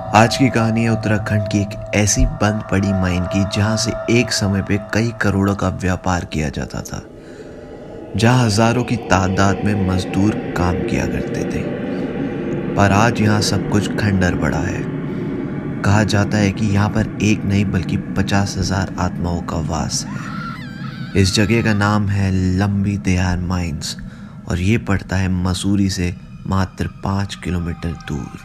आज की कहानी है उत्तराखंड की एक ऐसी बंद पड़ी माइन की जहां से एक समय पे कई करोड़ों का व्यापार किया जाता था, जहां हजारों की तादाद में मजदूर काम किया करते थे। पर आज यहाँ सब कुछ खंडर पड़ा है। कहा जाता है कि यहाँ पर एक नहीं बल्कि 50,000 आत्माओं का वास है। इस जगह का नाम है लंबी देहार माइंस और ये पड़ता है मसूरी से मात्र 5 किलोमीटर दूर।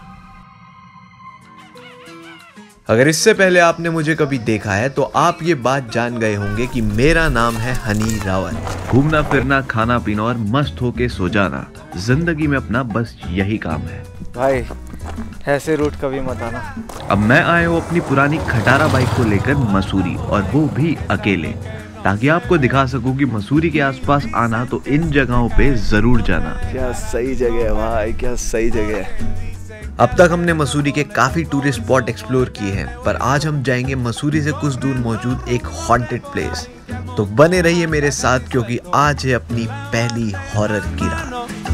अगर इससे पहले आपने मुझे कभी देखा है तो आप ये बात जान गए होंगे कि मेरा नाम है हनी रावत। घूमना फिरना, खाना पीना और मस्त होके सो जाना जिंदगी में अपना बस यही काम है। भाई ऐसे रूट कभी मत आना। अब मैं आया हूँ अपनी पुरानी खटारा बाइक को लेकर मसूरी, और वो भी अकेले, ताकि आपको दिखा सकूं कि मसूरी के आसपास आना तो इन जगहों पे जरूर जाना। क्या सही जगह है भाई, क्या सही जगह है। अब तक हमने मसूरी के काफी टूरिस्ट स्पॉट एक्सप्लोर किए हैं, पर आज हम जाएंगे मसूरी से कुछ दूर मौजूद एक हॉन्टेड प्लेस। तो बने रहिए मेरे साथ, क्योंकि आज है अपनी पहली हॉरर की रात।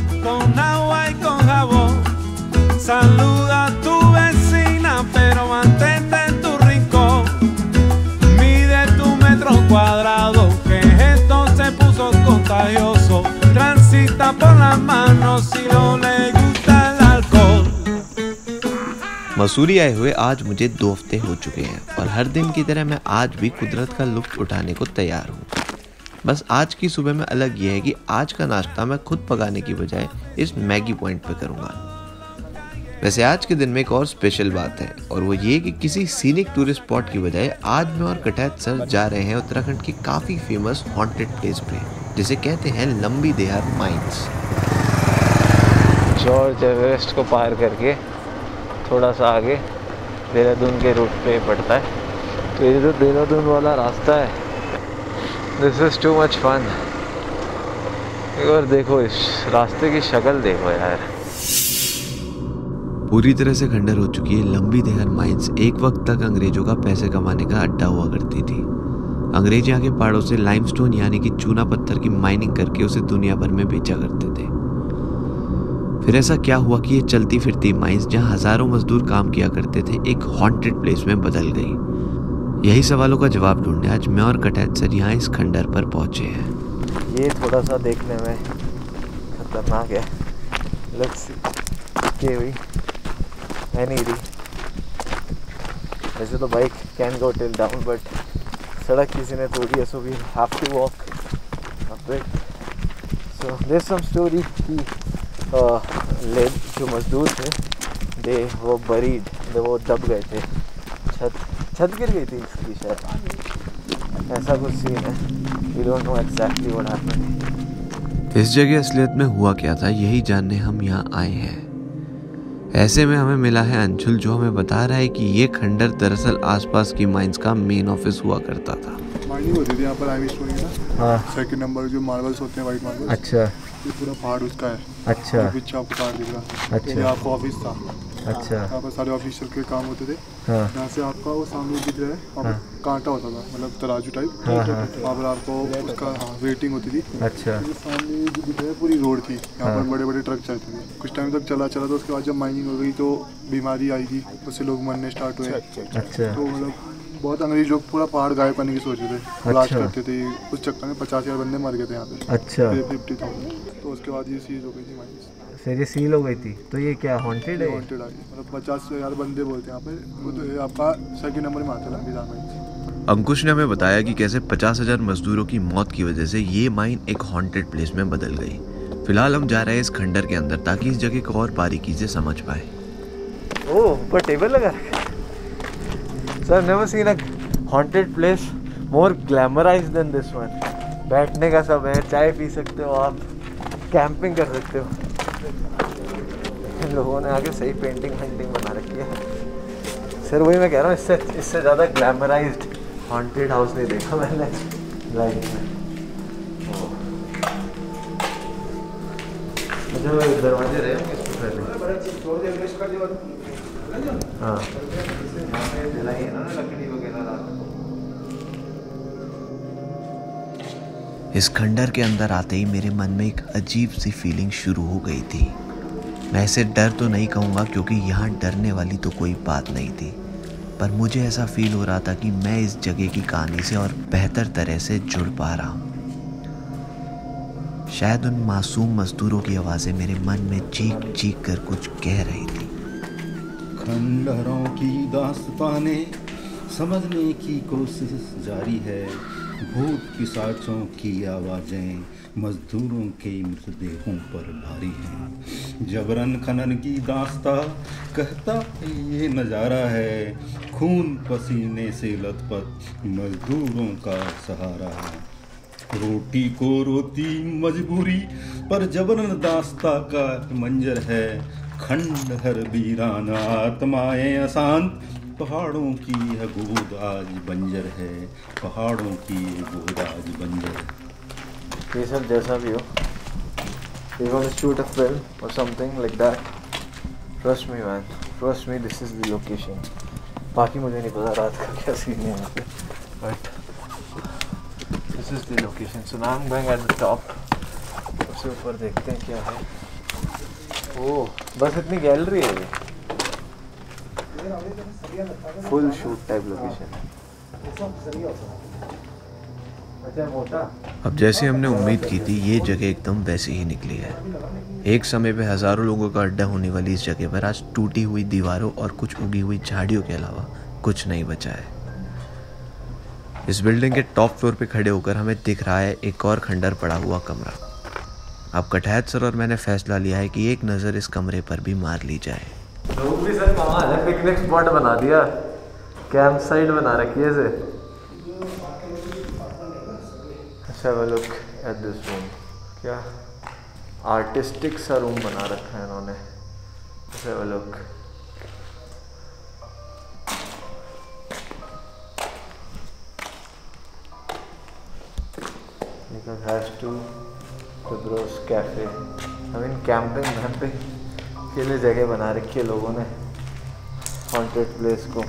मसूरी आए हुए आज मुझे 2 हफ्ते हो चुके हैं और हर दिन की तरह मैं आज भी कुदरत का लुत्फ उठाने को तैयार हूँ। बस आज की सुबह में अलग ये है कि आज का नाश्ता मैं खुद पकाने की बजाय इस मैगी पॉइंट पे करूँगा। वैसे आज के दिन में एक और स्पेशल बात है, और वो ये कि किसी सीनिक टूरिस्ट स्पॉट की बजाय आज मैं और कटैत सर जा रहे हैं उत्तराखंड की काफ़ी फेमस हॉन्टेड प्लेस पे, जिसे कहते हैं लंबी देहार माइंस। जॉर्ज एवरेस्ट को पार करके थोड़ा सा आगे देहरादून के रूट पे पड़ता है, तो ये जो देहरादून वाला रास्ता है, this is too much fun. एक बार देखो इस रास्ते की शक्ल देखो यार। पूरी तरह से खंडर हो चुकी है लंबी देहार माइंस एक वक्त तक अंग्रेजों का पैसे कमाने का अड्डा हुआ करती थी। अंग्रेज यहाँ के पहाड़ों से लाइमस्टोन यानी कि चूना पत्थर की माइनिंग करके उसे दुनिया भर में बेचा करते थे। फिर ऐसा क्या हुआ कि ये चलती फिरती माइंस, जहाँ हजारों मजदूर काम किया करते थे, एक हॉन्टेड प्लेस में बदल गई। यही सवालों का जवाब ढूंढने आज मैं और कटैत सर यहाँ इस खंडर पर पहुंचे हैं। ये थोड़ा सा देखने में खतरनाक है। लेट्स सी के हुई है नहीं रही। वैसे तो bike can go till down, but सड़क किसी ने तोड़ी है, so we have to walk a bit. So there some story कि जो मजदूर थे दे वो बरीड, वो दब गए थे, छत गिर गई थी इसकी शायद, ऐसा कुछ सीन है। We don't know exactly what happened. इस जगह असलियत में हुआ क्या था, यही जानने हम यहाँ आए हैं। ऐसे में हमें मिला है अंशुल, जो हमें बता रहा है कि ये खंडर दरअसल आसपास की माइंस का मेन ऑफिस हुआ करता था। माइनिंग होती थी यहाँ पर लाइमस्टोन की ना। हाँ, सेकंड नंबर जो मार्बल्स होते हैं, वाइट मार्बल्स। अच्छा, ये पूरा पहाड़ उसका है। अच्छा, पीछे आपको पहाड़ दिख रहा। अच्छा, ये आपका ऑफिस था। अच्छा, यहाँ पर सारे ऑफिशियल के काम होते थे। हाँ, यहाँ से आपका वो सामने दिख रहा है, वहाँ पर कांटा होता था, मतलब तराजू टाइप। हाँ, वहाँ पर आपको उसका वेटिंग होती थी। अच्छा, जो सामने जो दिख रहा है पूरी रोड थी, यहाँ पर बड़े बड़े ट्रक चलते थे। कुछ टाइम तक चला तो उसके बाद जब माइनिंग हो गई तो बीमारी आई थी, उससे लोग मरने स्टार्ट हुए। अच्छा, तो मतलब बहुत अंग्रेज लोग पूरा पहाड़ गायब करने की सोच रहे थे, ब्लास्ट करते थे। उस चक्कर में 50,000 बंदे मर गए थे यहाँ पे। अच्छा, 50,000। तो उसके बाद ये सीज हो गई थी माइंस। फिर ये सील हो गई थी। तो ये क्या हॉन्टेड है? हॉन्टेड आई, मतलब 50,000 बंदे बोलते हैं यहाँ पे। वो तो आपका सेकंड नंबर में आता है लंबी देहार माइंस। अंकुश ने हमें बताया कि कैसे 50,000 मजदूरों की मौत की वजह से ये माइन एक हॉन्टेड प्लेस में बदल गई। फिलहाल हम जा रहे हैं इस खंडर के अंदर ताकि इस जगह को और बारीकी से समझ पाए। ओह, ऊपर टेबल लगा रखा है। Sir, never seen a haunted place more glamorised than this one. बैठने का सब है, चाय पी सकते हो आप, कैंपिंग कर सकते हो। इन लोगों ने आगे सही पेंटिंग बना रखी है। सर वही मैं कह रहा हूँ, इससे ज़्यादा ग्लैमराइज्ड हॉन्टेड हाउस नहीं देखा मैंने लाइफ में। मुझे दरवाजे रहे होंगे इसको पहले। हाँ, इस खंडर के अंदर आते ही मेरे मन में एक अजीब सी फीलिंग शुरू हो गई थी। मैं इसे डर तो नहीं कहूँगा क्योंकि यहाँ डरने वाली तो कोई बात नहीं थी, पर मुझे ऐसा फील हो रहा था कि मैं इस जगह की कहानी से और बेहतर तरह से जुड़ पा रहा हूँ। शायद उन मासूम मजदूरों की आवाज़ें मेरे मन में चीख चीख कर कुछ कह रही थी। खंडहरों की दास्ताने समझने की कोशिश जारी है, भूत पिशाचों की आवाज़ें मजदूरों के मृतदेहों पर भारी हैं। जबरन खनन की दास्ता कहता ये नज़ारा है, खून पसीने से लथपथ मजदूरों का सहारा है। रोटी को रोती मजबूरी पर जबरन दास्ता का मंजर है, खंडहर वीराना आत्माएं अशांत, पहाड़ों की यह गोद आज बंजर है, पहाड़ों की ये गोद आज बंजर है। ये सब जैसा भी हो, you want to shoot a film or something like that, trust me man, trust me, this is the location. बाकी मुझे नहीं पता रात का क्या सीन है यहाँ पे, but this is the location. So now I'm going at the top. सबसे ऊपर देखते हैं क्या है। ओह, बस इतनी गैलरी है ये, फुल शूट टाइप लोकेशन है। अब जैसे हमने उम्मीद की थी ये जगह एकदम वैसी ही निकली है। एक समय पे हज़ारों लोगों का अड्डा होने वाली इस जगह पर आज टूटी हुई दीवारों और कुछ उगी हुई झाड़ियों के अलावा कुछ नहीं बचा है। इस बिल्डिंग के टॉप फ्लोर पे खड़े होकर हमें दिख रहा है एक और खंडर पड़ा हुआ कमरा। अब कटहत सर और मैंने फैसला लिया है कि एक नज़र इस कमरे पर भी मार ली जाए। लोग भी सर कमाल है, पिकनिक स्पॉट बना दिया, कैंप साइट बना रखी है इसे। अच्छा वो लुक एट दिस रूम, क्या आर्टिस्टिक सा रूम बना रखा है इन्होंने। अच्छा वो look, hash two bros cafe. I mean camping के लिए जगह बना रखी है लोगों ने, हॉन्टेड प्लेस को।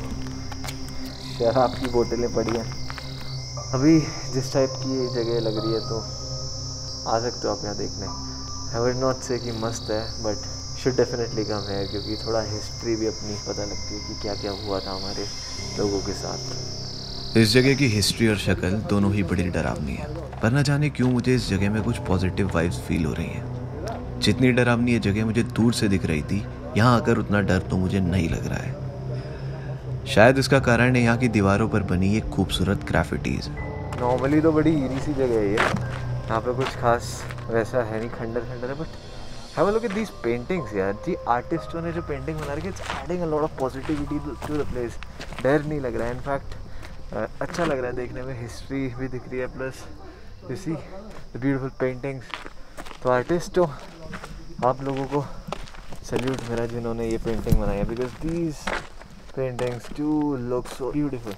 शराब की बोतलें पड़ी हैं। अभी जिस टाइप की ये जगह लग रही है तो आ सकते हो आप यहाँ देखने। आई वुड नॉट से कि मस्त है, बट शुड डेफिनेटली कम है क्योंकि थोड़ा हिस्ट्री भी अपनी पता लगती है कि क्या क्या हुआ था हमारे लोगों के साथ। इस जगह की हिस्ट्री और शक्ल दोनों ही बड़ी डरावनी है, पर न जाने क्यों मुझे इस जगह में कुछ पॉजिटिव वाइब्स फील हो रही हैं। जितनी डरावनी ये जगह मुझे दूर से दिख रही थी, यहाँ आकर उतना डर तो मुझे नहीं लग रहा है। शायद इसका कारण है यहाँ की दीवारों पर बनी एक खूबसूरत ग्राफिटीज। नॉर्मली तो बड़ी ईरी सी जगह है ये, यहाँ पे कुछ खास वैसा है नहीं, खंडर है, but have a look at these paintings यार। जी आर्टिस्टों ने जो पेंटिंग बना रखी है, it's adding a lot of positivity to the place. डर नहीं लग रहा है, इनफैक्ट अच्छा लग रहा है देखने में। हिस्ट्री भी दिख रही है, plus you see the beautiful paintings. तो आर्टिस्ट हो आप लोगों को सैल्यूट मेरा जिन्होंने ये पेंटिंग बनाई है, because these paintings do look so beautiful.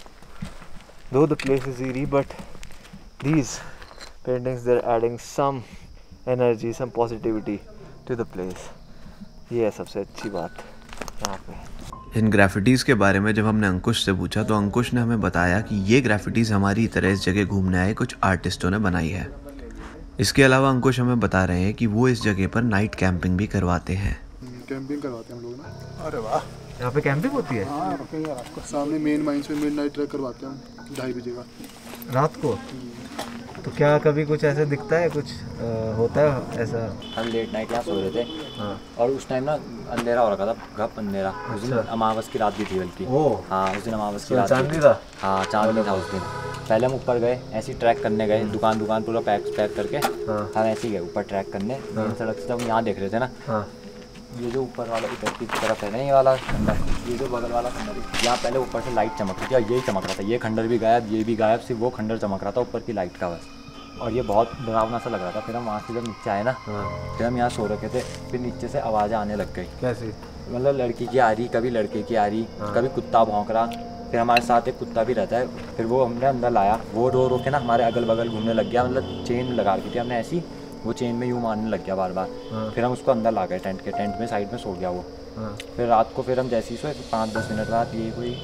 Though the place is eerie, but these paintings they're adding some energy, some positivity to the place. ये है सबसे अच्छी बात यहाँ पे। इन ग्राफिटीज़ के बारे में जब हमने अंकुश से पूछा तो अंकुश ने हमें बताया कि ये ग्राफिटीज़ हमारी तरह इस जगह घूमने आए कुछ आर्टिस्टों ने बनाई है। इसके अलावा अंकुश हमें बता रहे हैं कि वो इस जगह पर नाइट कैंपिंग भी करवाते हैं। कैंपिंग करवाते हैं हम लोग ना। अरे वाह, यहाँ पे कैंपिंग होती है? हाँ, आपको सामने मेन माइंस में मिडनाइट ट्रैक करवाते हैं हम 2:30 बजे का रात को। तो क्या कभी कुछ ऐसा दिखता है, कुछ होता है ऐसा? हम लेट नाइट यहाँ सो रहे थे। हाँ। और उस टाइम ना अंधेरा हो रखा था, घप अंधेरा। उस दिन अमावस की रात भी थी बल्कि। हाँ, उस दिन अमावस की रात चांद नहीं था? हाँ, चांद नहीं था उस दिन। पहले हम ऊपर गए, ऐसे ही ट्रैक करने गए, दुकान पूरा पैक करके हम ऐसे ही गए ऊपर ट्रैक करने। सड़क से जब यहाँ देख रहे थे ना, ये जो ऊपर वाला इधर की तरफ है ना, ये वाला खंडर, ये जो बगल वाला खंडर, यहाँ पहले ऊपर से लाइट चमक रही थी और यही चमक रहा था। ये खंडर भी गायब, ये भी गायब, सिर्फ वो खंडर चमक रहा था ऊपर की लाइट का बस। और ये बहुत डरावना सा लग रहा था। फिर हम वहाँ से जब नीचे आए ना, फिर हम यहाँ सो रखे थे, फिर नीचे से आवाज़ें आने लग गई। कैसी? मतलब लड़की की आ रही, कभी लड़के की आ रही, कभी कुत्ता भौंक रहा। फिर हमारे साथ एक कुत्ता भी रहता है, फिर वो हमने अंदर लाया, वो रो के ना हमारे अगल बगल घूमने लग गया। मतलब चेन लगा रखी थी हमने ऐसी, वो चेन में यूँ मारने लग गया बार बार। फिर हम उसको अंदर ला गए टेंट में साइड में सो गया वो। फिर रात को फिर हम जैसे ही सोए, 5-10 मिनट बाद ये कोई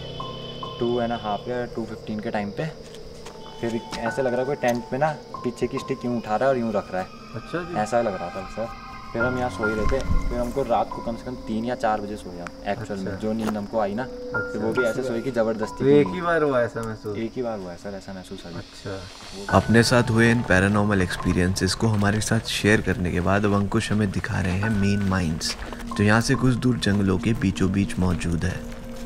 2:30 या 2:15 के टाइम पे फिर ऐसे लग रहा है कोई टेंट में ना पीछे की स्टिक यूँ उठा रहा है और यूँ रख रहा है। अच्छा जी। ऐसा लग रहा था सर। फिर हम यहाँ सो ही रहे थे, फिर हमको रात को कम से कम 3 या 4 बजे सोया एक्चुअल में, जो नींद हमको आई ना, फिर वो भी ऐसे सोई कि ज़बरदस्ती। एक ही बार हुआ ऐसा महसूस? एक ही बार हुआ है सर ऐसा महसूस है। अच्छा। अपने साथ हुए इन पैरानॉर्मल एक्सपीरियंसेस को हमारे साथ शेयर करने के बाद अब अंकुश हमें दिखा रहे हैं मेन माइंस, जो यहाँ से कुछ दूर जंगलों के बीचों बीच मौजूद है।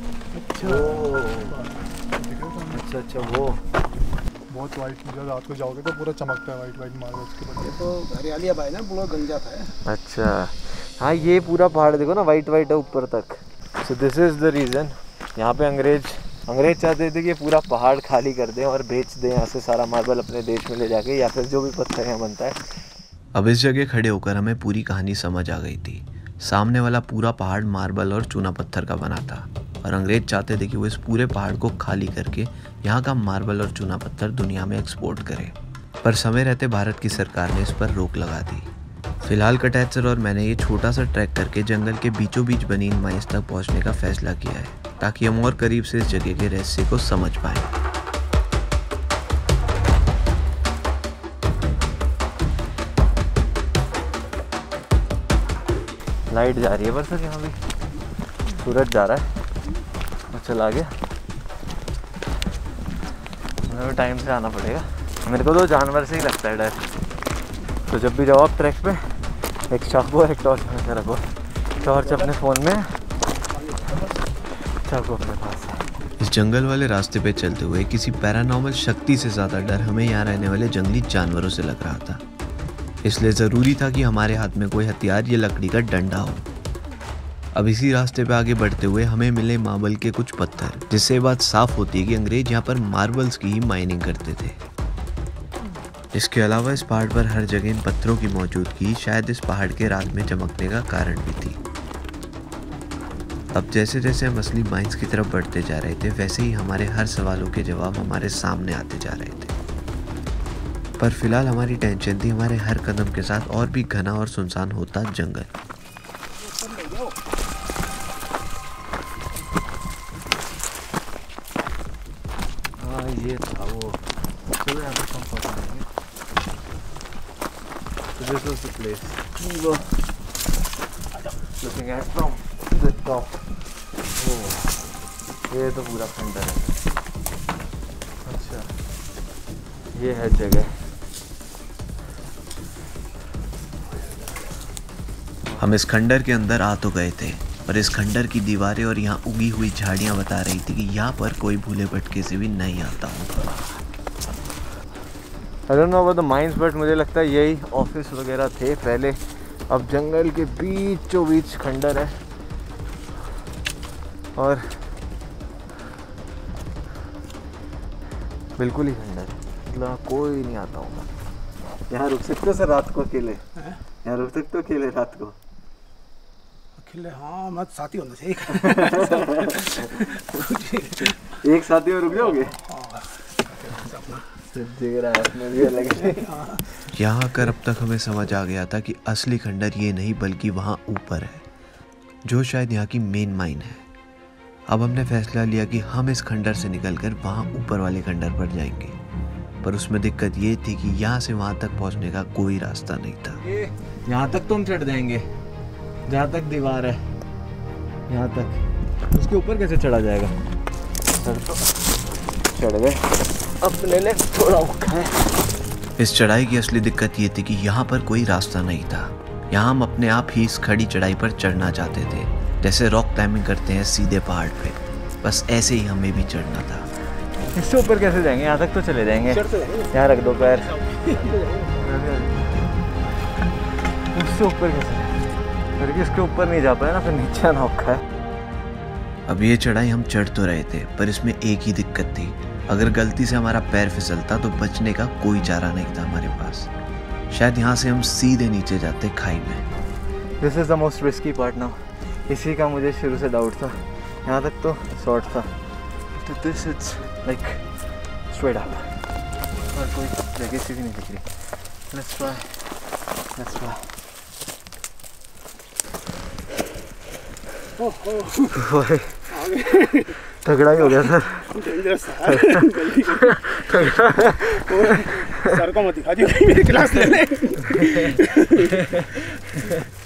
अच्छा वो बहुत वाइट, जब रात को जाओगे तो पूरा चमकता है वाइट मार्बल्स के ऊपर। तो हरियाली अब है ना, पूरा गंजा था। अच्छा हाँ, ये पूरा पहाड़ देखो ना, वाइट वाइट है ऊपर तक। So this is the reason, यहाँ पे अंग्रेज चाहते थे कि ये पूरा पहाड़ खाली कर दें और बेच दें यहाँ से सारा मार्बल अपने देश में ले जाके, या फिर जो भी पत्थर यहाँ बनता है। अब इस जगह खड़े होकर हमें पूरी कहानी समझ आ गई थी। सामने वाला पूरा पहाड़ मार्बल और चूना पत्थर का बना था और अंग्रेज चाहते थे कि वो इस पूरे पहाड़ को खाली करके यहाँ का मार्बल और चूना पत्थर दुनिया में एक्सपोर्ट करे। पर समय रहते भारत की सरकार ने इस पर रोक लगा दी। फिलहाल कटैत सर और मैंने ये छोटा सा ट्रैक करके जंगल के बीचों बीच बनी इन माइंस तक पहुँचने का फैसला किया है, ताकि हम और करीब से इस जगह के रहस्य को समझ पाएं। लाइट जा रही है पर सर यहाँ भी, सूरज जा रहा है। चला गया, हमें टाइम से आना पड़ेगा। मेरे को तो जानवर से ही लगता है डर, तो जब भी जाओ आप ट्रैक पे एक चाकू और एक टॉर्च में रखो। टॉर्च अपने फ़ोन में, चाकू अपने पास है। इस जंगल वाले रास्ते पे चलते हुए किसी पैरानॉर्मल शक्ति से ज़्यादा डर हमें यहाँ रहने वाले जंगली जानवरों से लग रहा था। इसलिए ज़रूरी था कि हमारे हाथ में कोई हथियार या लकड़ी का डंडा हो। अब इसी रास्ते पे आगे बढ़ते हुए हमें मिले मार्बल के कुछ पत्थर, जिससे बात साफ होती है कि अंग्रेज यहाँ पर मार्बल्स की ही माइनिंग करते थे। इसके अलावा इस पहाड़ पर हर जगह इन पत्थरों की मौजूदगी शायद इस पहाड़ के रात में चमकने का कारण भी थी। अब जैसे जैसे हम असली माइंस की तरफ बढ़ते जा रहे थे, वैसे ही हमारे हर सवालों के जवाब हमारे सामने आते जा रहे थे। पर फिलहाल हमारी टेंशन थी हमारे हर कदम के साथ और भी घना और सुनसान होता जंगल। हाँ ये था वो, चलो यहाँ पे हम पहुँचेंगे। So this was the place. Looking at from the top. ये तो पूरा खंडर है। अच्छा ये है जगह। हम इस खंडर के अंदर आ तो गए थे, पर इस खंडर की दीवारें और यहाँ उगी हुई झाड़ियाँ बता रही थी कि यहाँ पर कोई भूले भटके से भी नहीं आता होगा। I don't know about the mines, but मुझे लगता है यही ऑफिस वगैरह थे पहले। अब जंगल के बीचों बीच खंडर है और बिल्कुल ही खंडर है, मतलब कोई नहीं आता होगा। यहाँ रुक सकते हो सर रात को अकेले? यहाँ रुक सकते हो अकेले रात को? अकेले हाँ, मत साथी होना चाहिए। एक साथी में रुक जाओगे? यहाँ आकर अब तक हमें समझ आ गया था कि असली खंडर ये नहीं बल्कि वहाँ ऊपर है, जो शायद यहाँ की मेन माइन है। अब हमने फैसला लिया कि हम इस खंडर से निकलकर वहाँ ऊपर वाले खंडर पर जाएंगे, पर उसमें दिक्कत ये थी कि यहाँ से वहाँ तक पहुँचने का कोई रास्ता नहीं था। यहाँ तक तुम चढ़ जाएंगे, जहाँ तक दीवार है यहाँ तक, उसके ऊपर कैसे चढ़ा जाएगा? सर तो चढ़ गए, अपने लिए थोड़ा औखा है। इस चढ़ाई की असली दिक्कत ये थी कि यहाँ पर कोई रास्ता नहीं था। यहाँ हम अपने आप ही इस खड़ी चढ़ाई पर चढ़ना चाहते थे, जैसे रॉक क्लाइंबिंग करते हैं सीधे पहाड़ पे, बस ऐसे ही हमें भी चढ़ना था। इससे ऊपर कैसे जाएंगे? यहाँ तक तो चले जाएंगे। यहाँ रख दो पैर। उससे ऊपर कैसे? फिर इसके ऊपर नहीं जा पाए ना, फिर नीचे आना औखा है। अब ये चढ़ाई हम चढ़ तो रहे थे, पर इसमें एक ही दिक्कत थी, अगर गलती से हमारा पैर फिसलता तो बचने का कोई चारा नहीं था हमारे पास। शायद यहाँ से हम सीधे नीचे जाते खाई में। This is the most risky part now. इसी का मुझे शुरू से डाउट था। यहाँ तक तो शॉर्ट था, तो this it's like straight up और कोई जगह सीधी नहीं दिख रही। Let's try, let's try. तगड़ा ही हो गया सर। सर को मत दिखा दियो, मेरी क्लास ले ले।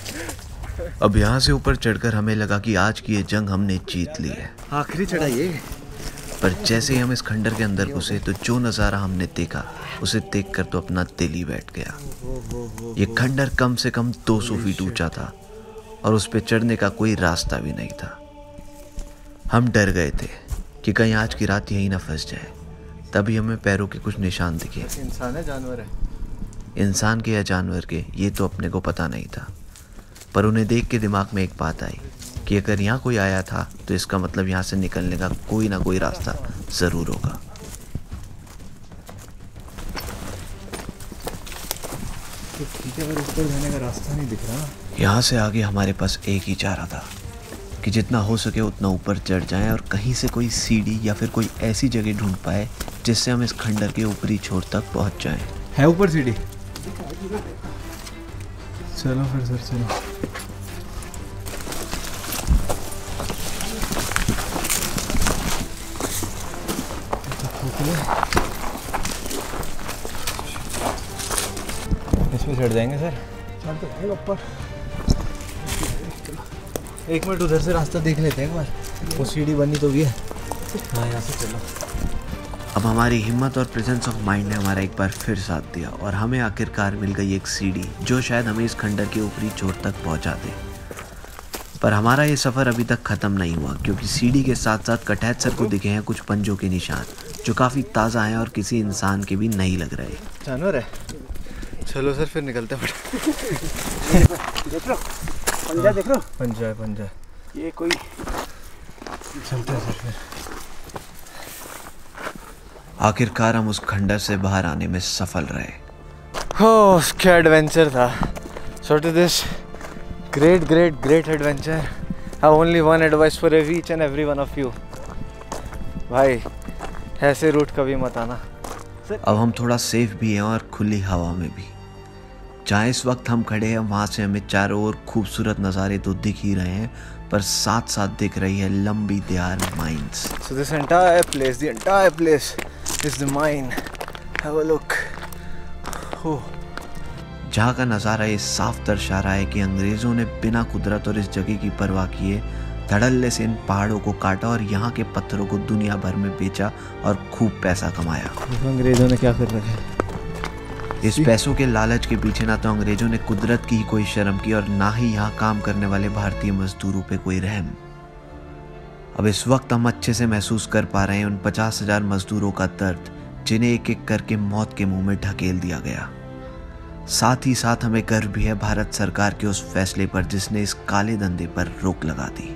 अब यहाँ से ऊपर चढ़कर हमें लगा कि आज की ये जंग हमने जीत ली है। आखिरी चढ़ाई है। पर जैसे ही हम इस खंडर के अंदर घुसे तो जो नज़ारा हमने देखा उसे देखकर तो अपना दिल ही बैठ गया। ये खंडर कम से कम 200 फीट ऊंचा था और उस पे चढ़ने का कोई रास्ता भी नहीं था। हम डर गए थे कि कहीं आज की रात यहीं ना फंस जाए। तभी हमें पैरों के कुछ निशान दिखे। इंसान है जानवर है? इंसान के या जानवर के ये तो अपने को पता नहीं था, पर उन्हें देख के दिमाग में एक बात आई कि अगर यहाँ कोई आया था तो इसका मतलब यहाँ से निकलने का कोई ना कोई रास्ता ज़रूर होगा। तो ठीक है, पर ऊपर जाने का रास्ता नहीं दिख रहा। यहाँ से आगे हमारे पास एक ही चारा था कि जितना हो सके उतना ऊपर चढ़ जाएं और कहीं से कोई सीढ़ी या फिर कोई ऐसी जगह ढूंढ पाए जिससे हम इस खंडर के ऊपरी छोर तक पहुँच जाएं। है ऊपर सीढ़ी? चलो फिर सर, चलो। इसमें चढ़ जाएंगे सर? चल तो जाएगा ऊपर। एक मिनट उधर से रास्ता देख लेते हैं एक बार, वो सीढ़ी बनी तो भी है। हाँ, यहाँ से चलो। अब हमारी हिम्मत और प्रेजेंस ऑफ माइंड ने हमारा एक बार फिर साथ दिया और हमें आखिरकार मिल गई एक सीढ़ी जो शायद हमें इस खंडर के ऊपरी छोर तक पहुंचा दे। पर हमारा ये सफ़र अभी तक ख़त्म नहीं हुआ, क्योंकि सीढ़ी के साथ साथ कटैत सर को दिखे हैं कुछ पंजों के निशान जो काफ़ी ताज़ा हैं और किसी इंसान के भी नहीं लग रहे। जानवर है? चलो सर फिर निकलते हैं। देख लो पंजा, देख लो पंजा है, पंजा। ये कोई चलते हैं सर फिर। आखिरकार हम उस खंडर से बाहर आने में सफल रहे। हो, क्या एडवेंचर था। So to this great adventure, I have only one advice for each and every one of you. भाई ऐसे रूट कभी मत आना। अब हम थोड़ा सेफ भी हैं और खुली हवा में भी। जहाँ इस वक्त हम खड़े हैं वहाँ से हमें चारों ओर खूबसूरत नज़ारे तो दिख ही रहे हैं, पर साथ साथ दिख रही है Lambi Dehar mines. So this entire place is the mine. Have a look. Oh. जहाँ का नज़ारा ये साफ दर्शा रहा है कि अंग्रेज़ों ने बिना कुदरत और इस जगह की परवाह किए धड़ल्ले से इन पहाड़ों को काटा और यहाँ के पत्थरों को दुनिया भर में बेचा और खूब पैसा कमाया। अंग्रेज़ों ने क्या कर रखा है? इस पैसों के लालच के पीछे ना तो अंग्रेज़ों ने कुदरत की कोई शर्म की और ना ही यहाँ काम करने वाले भारतीय मजदूरों पे कोई रहम। अब इस वक्त हम अच्छे से महसूस कर पा रहे हैं उन 50,000 मजदूरों का दर्द जिन्हें एक एक करके मौत के मुंह में ढकेल दिया गया। साथ ही साथ हमें गर्व भी है भारत सरकार के उस फैसले पर जिसने इस काले धंधे पर रोक लगा दी।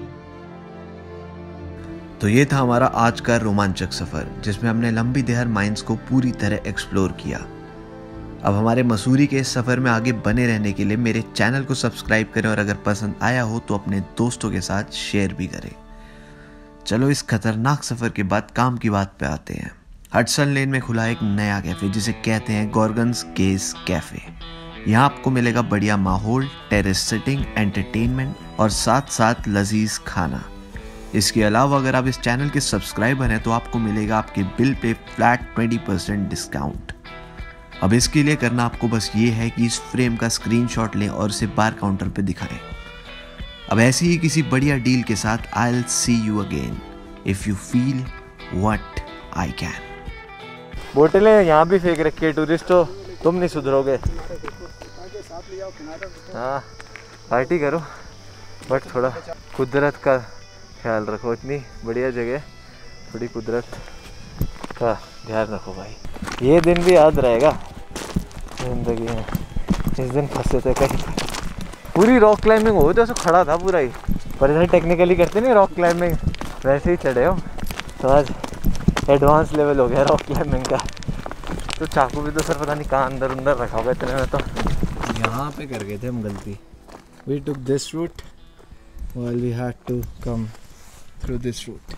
तो ये था हमारा आज का रोमांचक सफर जिसमें हमने लंबी दियार माइंस को पूरी तरह एक्सप्लोर किया। अब हमारे मसूरी के इस सफर में आगे बने रहने के लिए मेरे चैनल को सब्सक्राइब करें और अगर पसंद आया हो तो अपने दोस्तों के साथ शेयर भी करें। चलो इस खतरनाक सफर के बाद काम की बात पे आते हैं। हडसन लेन में खुला एक नया कैफे जिसे कहते हैं गॉर्गन्स गेज कैफे। यहाँ आपको मिलेगा बढ़िया माहौल, टेरेस सिटिंग, एंटरटेनमेंट और साथ साथ लजीज खाना। इसके अलावा अगर आप इस चैनल के सब्सक्राइबर हैं तो आपको मिलेगा आपके बिल पे फ्लैट 20% डिस्काउंट। अब इसके लिए करना आपको बस ये है कि इस फ्रेम का स्क्रीनशॉट लें और इसे बार काउंटर पे दिखाएं। अब ऐसी ही किसी बढ़िया डील के साथ I'll see you again if you feel what I can। बोतलें यहाँ भी फेंक रखी है, टूरिस्ट हो तुम नहीं सुधरोगे। हाँ पार्टी करो बट थोड़ा कुदरत का ख्याल रखो। इतनी बढ़िया जगह, थोड़ी कुदरत का ध्यान रखो भाई। ये दिन भी याद रहेगा जिंदगी में। इस दिन फंसे थे कहीं पूरी रॉक क्लाइंबिंग हो तो खड़ा था पूरा ही, पर इधर टेक्निकली करते नहीं रॉक क्लाइंबिंग, वैसे ही चढ़े हो। तो आज एडवांस लेवल हो गया रॉक क्लाइंबिंग का। तो चाकू भी तो सर पता नहीं कहाँ अंदर रखा होगा इतने में। तो यहाँ पे कर गए थे हम गलती। We took this route while we had to come through this route.